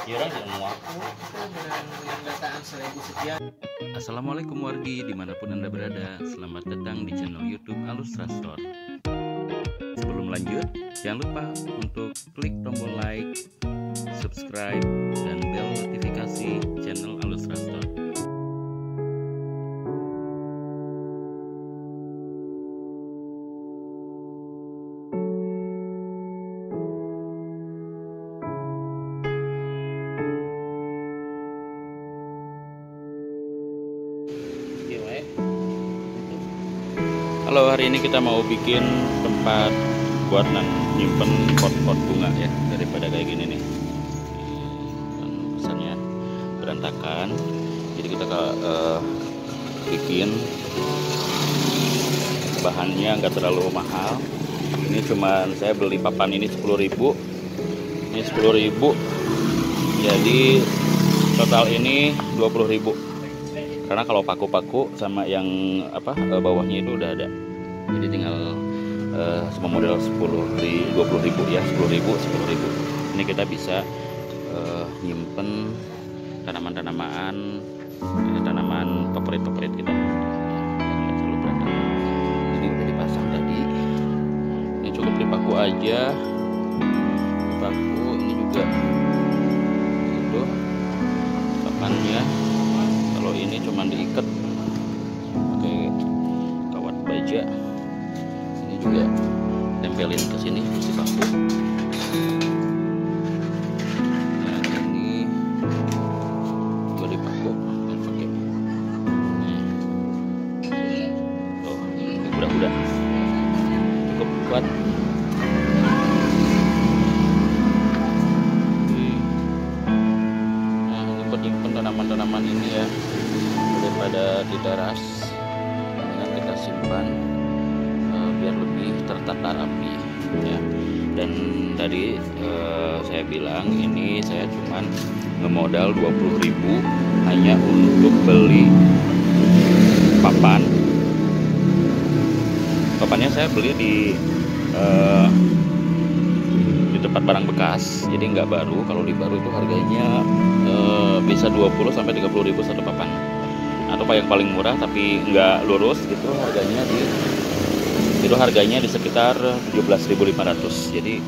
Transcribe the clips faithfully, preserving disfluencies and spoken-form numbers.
Assalamualaikum wargi dimanapun Anda berada. Selamat datang di channel YouTube Alustra Store. Sebelum lanjut, jangan lupa untuk klik tombol like, subscribe, dan bel notifikasi channel Alustra Store. Halo, hari ini kita mau bikin tempat buat nyimpen pot-pot bunga ya, daripada kayak gini nih. Dan kesannya berantakan. Jadi kita uh, bikin bahannya nggak terlalu mahal. Ini cuman saya beli papan ini sepuluh ribu. Ini sepuluh ribu. Jadi total ini dua puluh ribu. Karena kalau paku-paku sama yang apa bawahnya itu udah ada. Jadi tinggal uh, semua model sepuluh di dua puluh ribu ya, sepuluh ribu, sepuluh ribu. Ini kita bisa uh, nyimpen tanaman-tanaman, eh, tanaman favorit-favorit kita. Nggak terlalu berantakan. Ini udah dipasang tadi. Ini cukup dipaku aja. Dipaku ini juga. Itu papannya. Kalau ini cuman diikat pakai kawat baja. Ini juga tempelin ke sini terus dipaku. Nah, ini juga dipaku dan pakai ini. Tuh, ini udah-udah cukup kuat. Nah, ini buat nyimpen tanaman-tanaman ini ya, daripada di teras. Dengan kita simpan uh, biar lebih tertata rapi ya. Dan tadi uh, saya bilang ini saya cuman ngemodal dua puluh ribu hanya untuk beli papan. Papannya saya beli di uh, di tempat barang bekas, jadi nggak baru. Kalau di baru itu harganya uh, bisa dua puluh sampai tiga puluh ribu satu papan. Atau yang paling murah tapi nggak lurus gitu harganya di itu harganya di sekitar tujuh belas ribu lima ratus. Jadi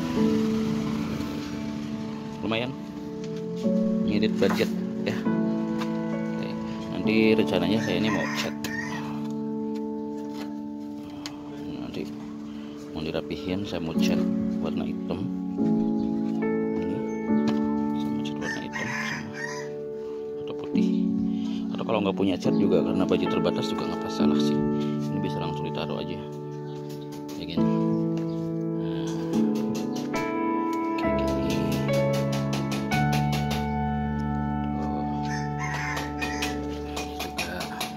lumayan ngirit budget ya. Oke, nanti rencananya saya ini mau cat, nanti mau dirapihin. Saya mau cat warna hitam ini, sama cat warna hitam sama atau putih. Atau kalau nggak punya cat juga, karena baju terbatas juga nggak masalah sih. Ini bisa langsung ditaruh aja kayak gini. Nah, kayak gini. Tuh. Juga.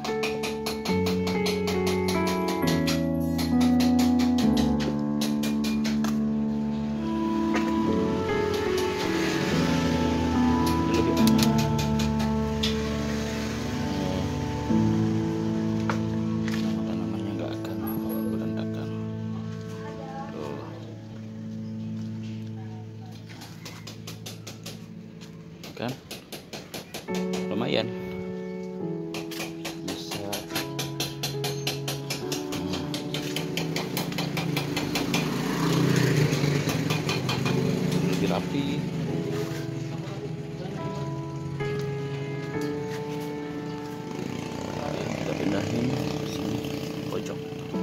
Kan lumayan bisa lebih rapi. Kita pindahin ke sini pojok.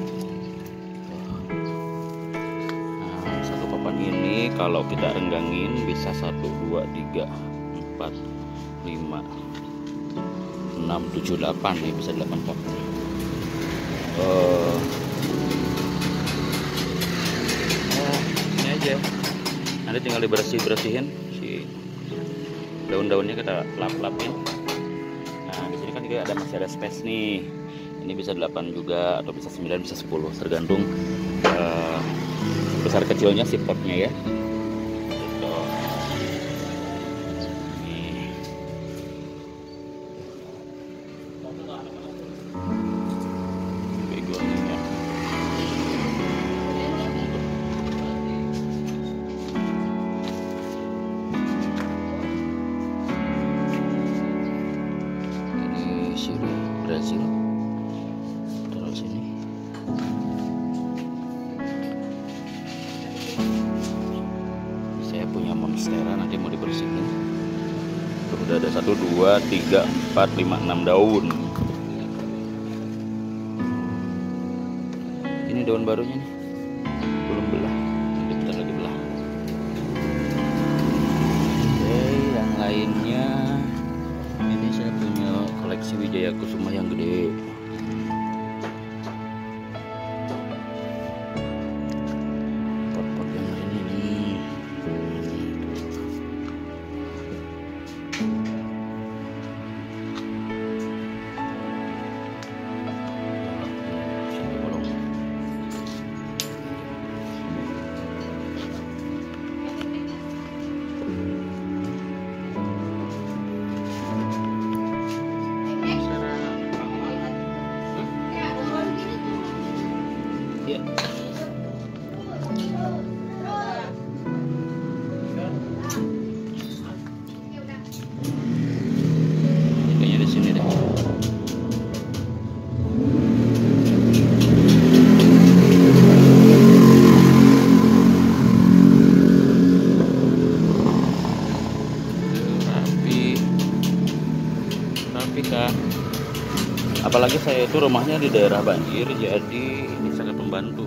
Nah, satu papan ini kalau kita renggangin bisa satu dua tiga empat, lima, enam, tujuh, delapan nih, bisa delapan papan. Uh, oh, ini aja. Nanti tinggal dibersih-bersihin si daun-daunnya, kita lap-lapin. Nah, di sini kan juga ada masih ada space nih. Ini bisa delapan juga atau bisa sembilan, bisa sepuluh, tergantung uh, besar kecilnya si potnya ya. Brazil. Taruh sini. Saya punya monstera, nanti mau dibersihin. Tuh, udah ada satu, dua, tiga, empat, lima, enam daun. Ini daun barunya nih, belum belah, nanti bentar lagi belah. Oke, yang lainnya ini saya punya koleksi Wijaya Kusuma yang gede. Pot-pot yang lain ini. Ya. Kayaknya di sini deh. Rapi, rapi kak. Apalagi saya itu rumahnya di daerah banjir, jadi ini sangat membantu.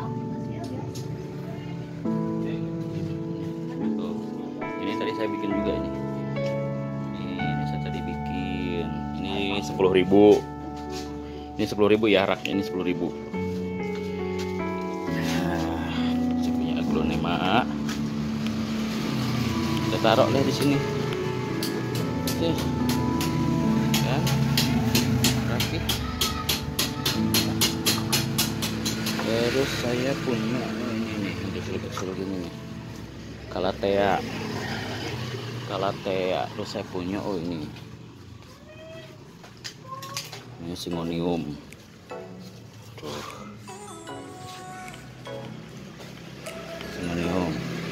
Tuh. Ini tadi saya bikin juga ini. Ini, ini saya tadi bikin. Ini sepuluh ribu. Ini sepuluh ribu ya, raknya ini sepuluh ribu. Nah, saya punya aglonema. Kita taruh deh di sini. Oke. Ya. Rapi. Terus saya punya oh ini nih, ada seluk-seluk ini nih, Calathea, Calathea. Terus saya punya oh ini, ini Syngonium. Tuh. Syngonium.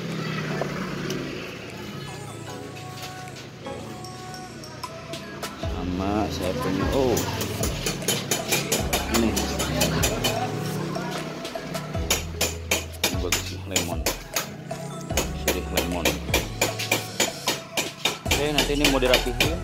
Sama saya punya oh ini. Bagus, lemon, sirih lemon. Oke, nanti ini mau dirapihin.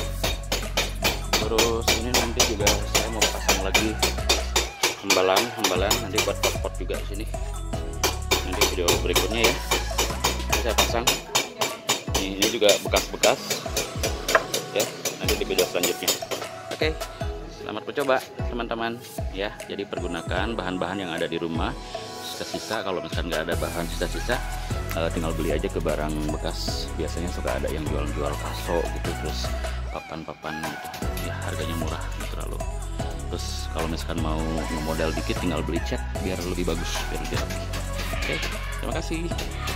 Terus ini nanti juga saya mau pasang lagi hembalan, hembalan nanti buat pot-pot juga di sini. Nanti video berikutnya ya. Nanti saya pasang. Ini, ini juga bekas-bekas. Ya, nanti di video selanjutnya. Oke, selamat mencoba teman-teman. Ya, jadi pergunakan bahan-bahan yang ada di rumah. Sisa-sisa, kalau misalkan nggak ada bahan sisa-sisa, uh, tinggal beli aja ke barang bekas. Biasanya suka ada yang jual-jual kaso gitu, terus papan-papan gitu ya, harganya murah, nggak terlalu. Terus kalau misalkan mau ngemodal dikit, tinggal beli cat biar lebih bagus, biar lebih rapi. Oke, terima kasih.